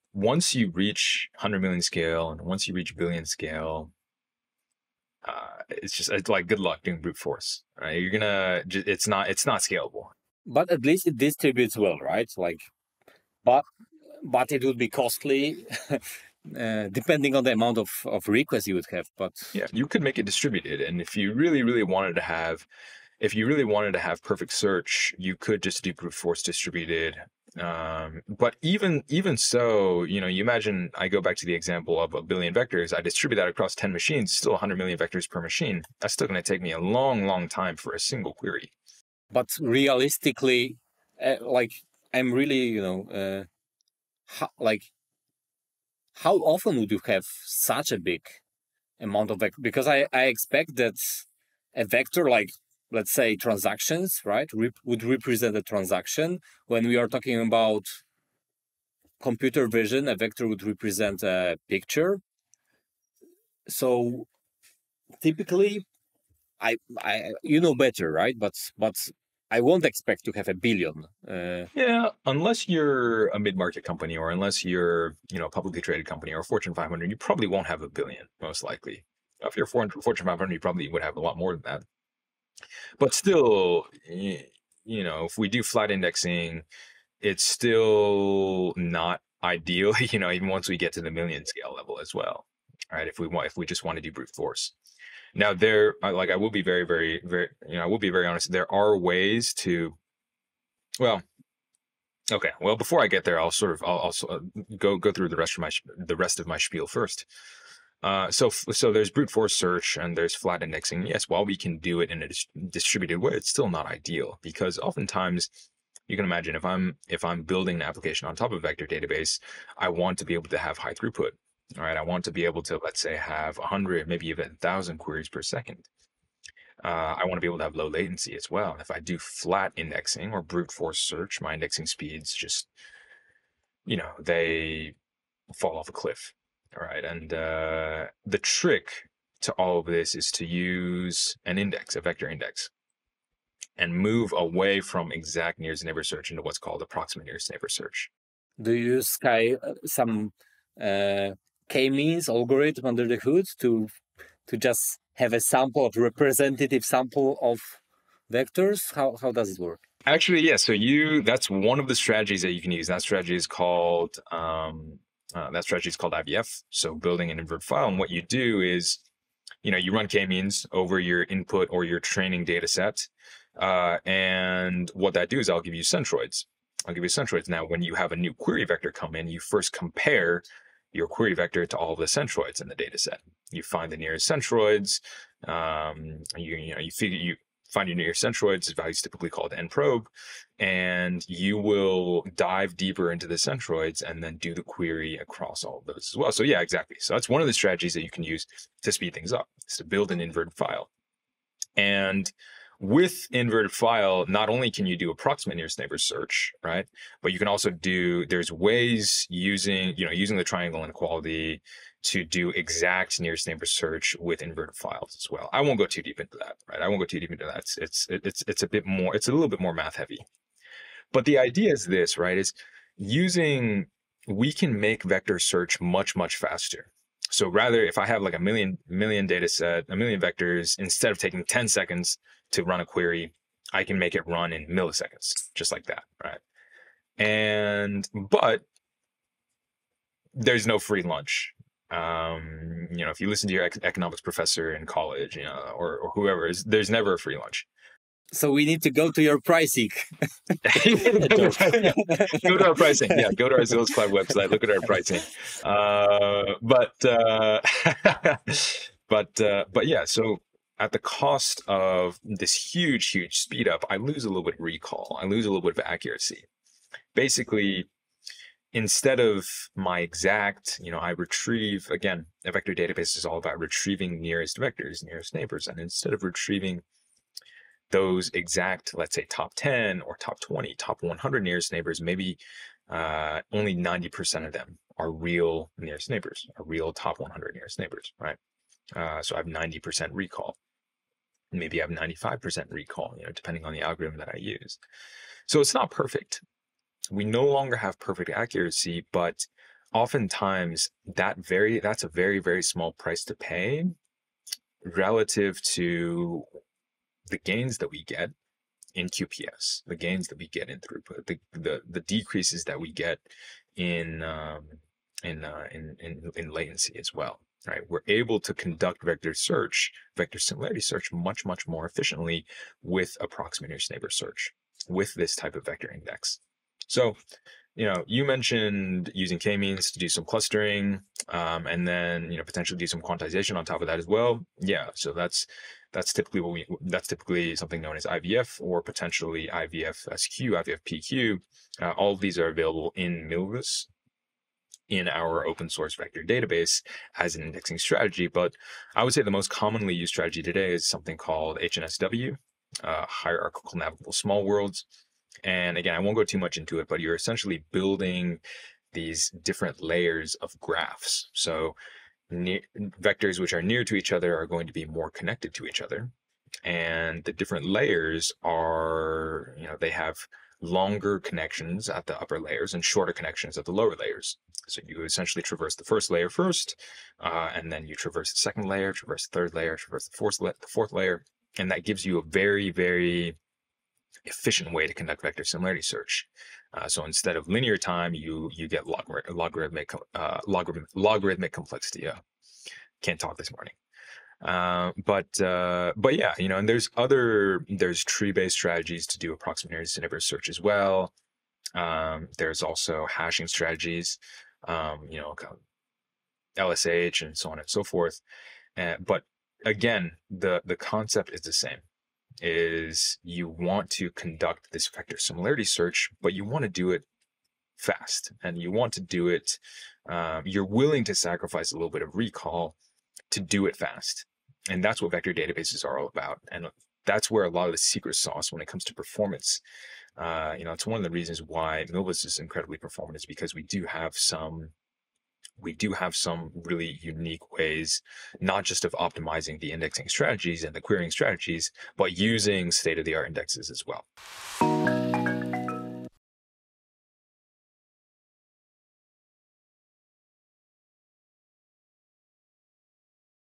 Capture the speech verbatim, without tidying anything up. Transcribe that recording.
once you reach one hundred million scale and once you reach billion scale, uh, it's just it's like good luck doing brute force. Right? You're gonna it's not it's not scalable. But at least it distributes well, right? Like, but but it would be costly. Uh, depending on the amount of, of requests you would have, but yeah, you could make it distributed. And if you really, really wanted to have, if you really wanted to have perfect search, you could just do brute force distributed. Um, but even even so, you know, you imagine I go back to the example of a billion vectors. I distribute that across ten machines, still one hundred million vectors per machine. That's still going to take me a long, long time for a single query. But realistically, uh, like I'm really, you know, uh, how, like. How often would you have such a big amount of vector? Because I, I expect that a vector like, let's say, transactions, right, rep would represent a transaction. When we are talking about computer vision, a vector would represent a picture. So typically, I, I you know better, right? But but I won't expect to have a billion. Uh, yeah, unless you're a mid-market company, or unless you're, you know, a publicly traded company or a Fortune five hundred, you probably won't have a billion, most likely. If you're Fortune five hundred, you probably would have a lot more than that. But still, you know, if we do flat indexing, it's still not ideal, you know, even once we get to the million scale level as well, right? If we want, if we just want to do brute force. Now there, like, I will be very, very, very, you know, I will be very honest. There are ways to, well, okay. Well, before I get there, I'll sort of, I'll also go go through the rest of my the rest of my spiel first. Uh, so so there's brute force search and there's flat indexing. Yes, while we can do it in a dis distributed way, it's still not ideal, because oftentimes you can imagine if I'm if I'm building an application on top of a vector database, I want to be able to have high throughput. All right, I want to be able to, let's say, have one hundred, maybe even one thousand queries per second. Uh, I want to be able to have low latency as well. If I do flat indexing or brute force search, my indexing speeds just, you know, they fall off a cliff. All right, and uh, the trick to all of this is to use an index, a vector index, and move away from exact nearest neighbor search into what's called approximate nearest neighbor search. Do you use Sky uh, some uh, k-means algorithm under the hood to to just have a sample of representative sample of vectors? How how does it work? Actually, yeah. So you that's one of the strategies that you can use. That strategy is called um, uh, that strategy is called I V F. So building an inverted file, and what you do is, you know, you run k-means over your input or your training data set. Uh, and what that do is I'll give you centroids. I'll give you centroids. Now, when you have a new query vector come in, you first compare your query vector to all of the centroids in the data set. You find the nearest centroids. Um, you, you know, you figure you find your nearest centroids, is values typically called nprobe, and you will dive deeper into the centroids and then do the query across all of those as well. So yeah, exactly. So that's one of the strategies that you can use to speed things up, is to build an inverted file. And with inverted file, not only can you do approximate nearest neighbor search, right? But you can also do, there's ways using, you know, using the triangle inequality to do exact nearest neighbor search with inverted files as well. I won't go too deep into that, right? I won't go too deep into that. It's, it's, it's, it's a bit more, it's a little bit more math heavy. But the idea is this, right? Is using, we can make vector search much, much faster. So rather, if I have like a million, million data set, a million vectors, instead of taking ten seconds to run a query, I can make it run in milliseconds, just like that, right? And, but there's no free lunch. Um, you know, if you listen to your economics professor in college, you know, or, or whoever, is there's never a free lunch. So we need to go to your pricing. Go to our pricing. Yeah, go to our Zillow Cloud website. Look at our pricing. Uh, but uh, but uh, but yeah. So at the cost of this huge, huge speed up, I lose a little bit of recall. I lose a little bit of accuracy. Basically, instead of my exact, you know, I retrieve, again, a vector database is all about retrieving nearest vectors, nearest neighbors, and instead of retrieving those exact, let's say, top ten or top twenty, top one hundred nearest neighbors, maybe uh, only ninety percent of them are real nearest neighbors, are real top one hundred nearest neighbors, right? Uh, so I have ninety percent recall. Maybe I have ninety-five percent recall, you know, depending on the algorithm that I use. So it's not perfect. We no longer have perfect accuracy, but oftentimes that very that's a very, very small price to pay relative to the gains that we get in Q P S, the gains that we get in throughput, the the, the decreases that we get in um, in, uh, in in in latency as well. Right, we're able to conduct vector search, vector similarity search, much much more efficiently with approximate nearest neighbor search with this type of vector index. So, you know, you mentioned using k-means to do some clustering, um, and then, you know, potentially do some quantization on top of that as well. Yeah, so that's that's typically what we that's typically something known as I V F, or potentially I V F S Q, I V F P Q. Uh, all of these are available in Milvus in our open source vector database as an indexing strategy. But I would say the most commonly used strategy today is something called H N S W, uh, hierarchical navigable small worlds. And again, I won't go too much into it, but you're essentially building these different layers of graphs. So near, vectors which are near to each other are going to be more connected to each other. And the different layers are, you know, they have longer connections at the upper layers and shorter connections at the lower layers. So you essentially traverse the first layer first, uh, and then you traverse the second layer, traverse the third layer, traverse the fourth, the fourth layer. And that gives you a very, very efficient way to conduct vector similarity search. Uh, so instead of linear time, you you get logor logarithmic uh, logarithmic logarithmic complexity. Uh, can't talk this morning. Uh, but uh, but yeah, you know, and there's other there's tree-based strategies to do approximate nearest neighbor search as well. Um, there's also hashing strategies, um, you know, L S H and so on and so forth. Uh, but again, the the concept is the same. Is you want to conduct this vector similarity search, but you want to do it fast, and you want to do it. Um, you're willing to sacrifice a little bit of recall to do it fast. And that's what vector databases are all about. And that's where a lot of the secret sauce when it comes to performance, uh, you know, it's one of the reasons why Milvus is incredibly performant, is because we do have some, we do have some really unique ways, not just of optimizing the indexing strategies and the querying strategies, but using state-of-the-art indexes as well.